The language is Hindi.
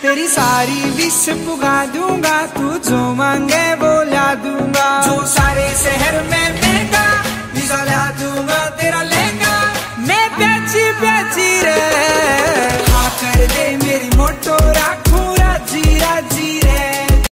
तेरी सारी विश पुगा दूंगा, तू जो मांगे वो ला दूंगा। जो सारे शहर में महंगा वीजा ला दूंगा, तेरा